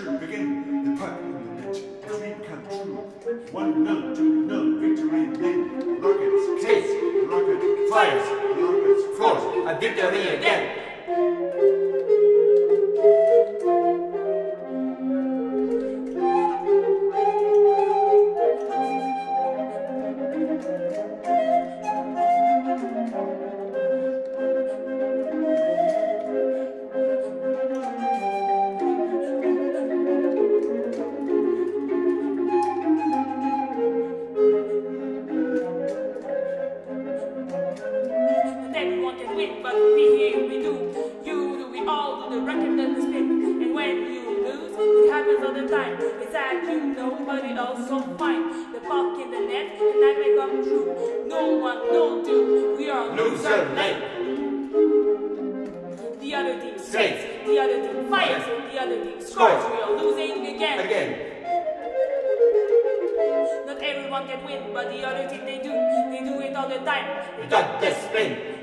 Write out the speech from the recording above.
pressure begin. The puck in the net, dream come true. 1-0, 2-0, victory win. Rockets, case, rocket, fires, rockets, scores, a victory again. Not everyone can win, but the other team they do it all the time. They got the spin.